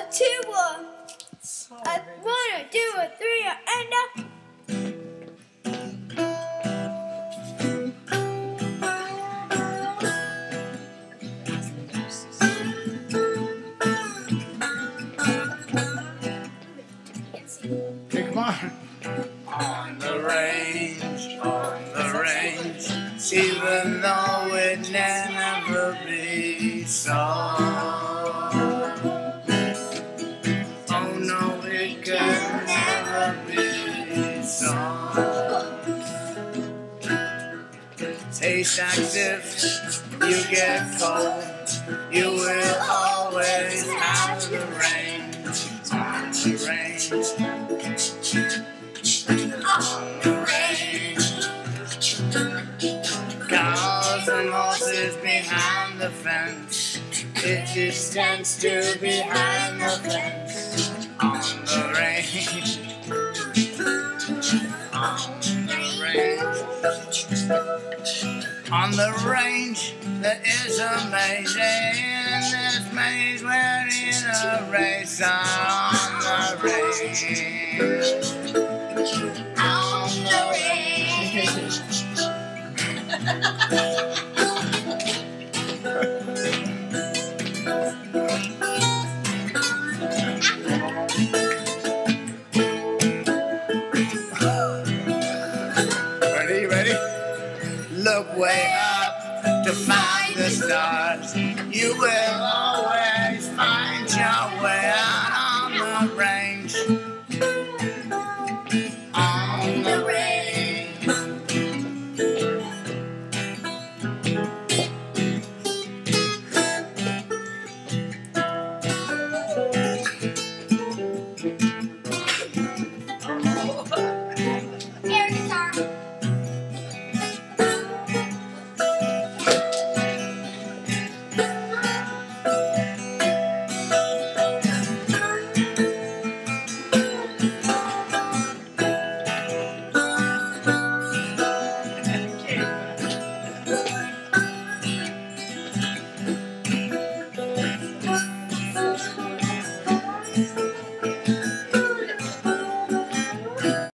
two, one. A 1, a 2, a 3, and a. Okay, come on. On the range, even though it never be so. Oh no, it can never be so. Taste as if you get cold, you will always have the range. On the range. On the range, cows and horses behind the fence. It just tends to behind the fence. On the range, on the range, on the range, there is a maze. In this maze, we're in a race. On the range. On the range. Ready? Look way up to find the stars. You will always find your way out on the range.